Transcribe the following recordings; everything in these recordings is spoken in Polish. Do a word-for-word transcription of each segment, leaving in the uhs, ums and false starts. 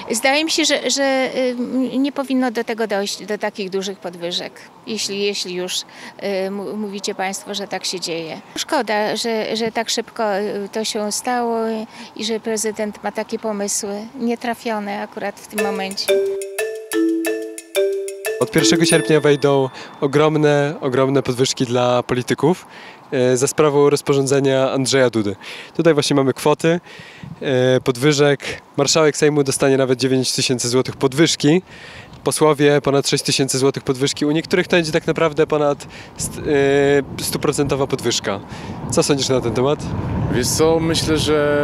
Zdaje mi się, że, że nie powinno do tego dojść, do takich dużych podwyżek, jeśli, jeśli już mówicie Państwo, że tak się dzieje. Szkoda, że, że tak szybko to się stało i że prezydent ma takie pomysły nietrafione akurat w tym momencie. Od pierwszego sierpnia wejdą ogromne, ogromne podwyżki dla polityków za sprawą rozporządzenia Andrzeja Dudy. Tutaj właśnie mamy kwoty podwyżek. Marszałek Sejmu dostanie nawet dziewięć tysięcy złotych podwyżki. Posłowie ponad sześć tysięcy złotych podwyżki. U niektórych to będzie tak naprawdę ponad stuprocentowa podwyżka. Co sądzisz na ten temat? Wiesz co, myślę, że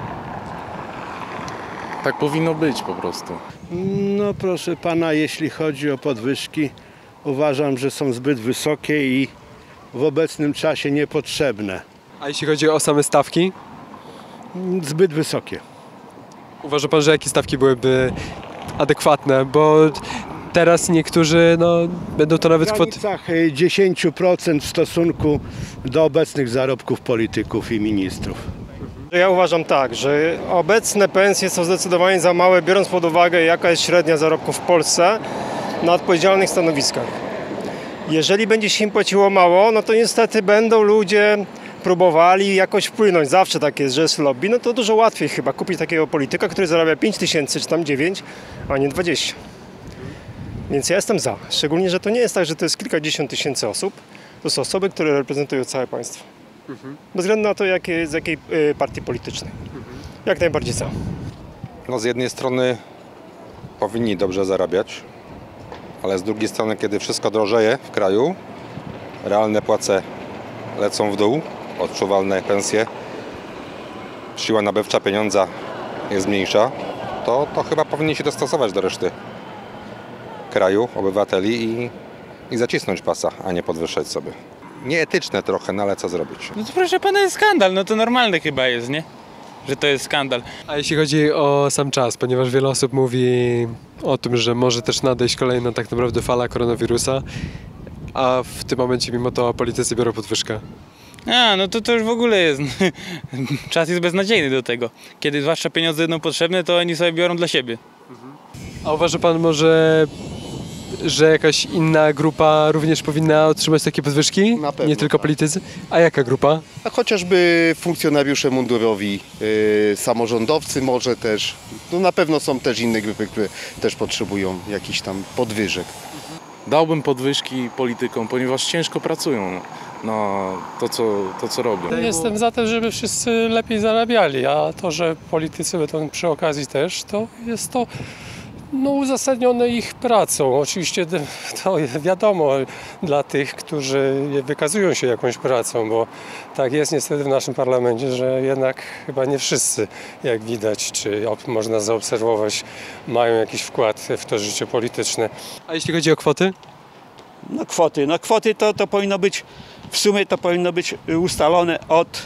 tak powinno być po prostu. No proszę pana, jeśli chodzi o podwyżki, uważam, że są zbyt wysokie i w obecnym czasie niepotrzebne. A jeśli chodzi o same stawki? Zbyt wysokie. Uważa pan, że jakie stawki byłyby adekwatne? Bo teraz niektórzy no, będą to nawet kwoty... W granicach dziesięć procent w stosunku do obecnych zarobków polityków i ministrów. Ja uważam tak, że obecne pensje są zdecydowanie za małe, biorąc pod uwagę, jaka jest średnia zarobków w Polsce na odpowiedzialnych stanowiskach. Jeżeli będzie się im płaciło mało, no to niestety będą ludzie próbowali jakoś wpłynąć. Zawsze tak jest, że jest lobby. No to dużo łatwiej chyba kupić takiego polityka, który zarabia pięć tysięcy czy tam dziewięć, a nie dwadzieścia. Więc ja jestem za. Szczególnie, że to nie jest tak, że to jest kilkadziesiąt tysięcy osób. To są osoby, które reprezentują całe państwo. Mhm. Bez względu na to, jakie, z jakiej y, partii politycznej. Mhm. Jak najbardziej za. No z jednej strony powinni dobrze zarabiać, ale z drugiej strony, kiedy wszystko drożeje w kraju, realne płace lecą w dół, odczuwalne pensje, siła nabywcza pieniądza jest mniejsza, to, to chyba powinni się dostosować do reszty kraju, obywateli i, i zacisnąć pasa, a nie podwyższać sobie. Nieetyczne trochę, no ale co zrobić? No to proszę pana, jest skandal, no to normalne chyba jest, nie? Że to jest skandal. A jeśli chodzi o sam czas, ponieważ wiele osób mówi o tym, że może też nadejść kolejna tak naprawdę fala koronawirusa, a w tym momencie mimo to politycy biorą podwyżkę. A, no to to już w ogóle jest. Czas jest beznadziejny do tego. Kiedy zwłaszcza pieniądze będą potrzebne, to oni sobie biorą dla siebie. A uważa pan może, że jakaś inna grupa również powinna otrzymać takie podwyżki? Na pewno, nie tylko tak. politycy? A jaka grupa? A chociażby funkcjonariusze mundurowi, yy, samorządowcy może też. No na pewno są też inne grupy, które też potrzebują jakichś tam podwyżek. Dałbym podwyżki politykom, ponieważ ciężko pracują na to, co, to, co robią. Jestem za tym, żeby wszyscy lepiej zarabiali, a to, że politycy będą przy okazji też, to jest to no, uzasadnione ich pracą. Oczywiście to wiadomo dla tych, którzy wykazują się jakąś pracą, bo tak jest niestety w naszym parlamencie, że jednak chyba nie wszyscy, jak widać, czy można zaobserwować, mają jakiś wkład w to życie polityczne. A jeśli chodzi o kwoty? No kwoty, no kwoty to, to powinno być, w sumie to powinno być ustalone od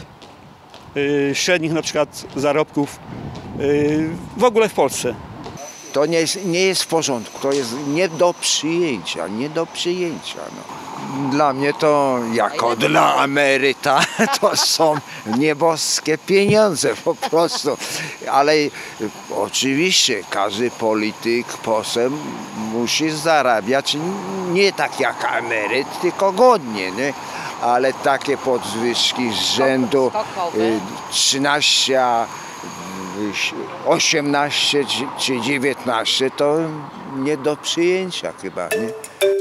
y, średnich na przykład zarobków y, w ogóle w Polsce. To nie jest, nie jest w porządku, to jest nie do przyjęcia, nie do przyjęcia. No. Dla mnie to, jako dla emeryta, to są nieboskie pieniądze po prostu. Ale oczywiście każdy polityk, poseł musi zarabiać nie tak jak emeryt, tylko godnie. Nie? Ale takie podwyżki z rzędu trzynaście, osiemnaście czy dziewiętnaście to nie do przyjęcia chyba, nie?